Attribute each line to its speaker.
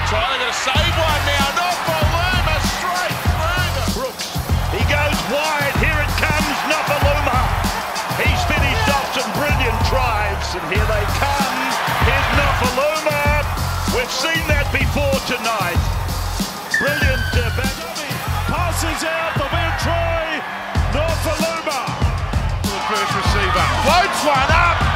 Speaker 1: trying to save one now. Nofoaluma straight through.
Speaker 2: Brooks, he goes wide. Here it comes, Nofoaluma. He's finished off some brilliant drives, and here they come. Here's Nofoaluma. We've seen that before tonight. Brilliant
Speaker 3: passes out the man Troy. Nofoaluma.
Speaker 1: The first receiver floats one up.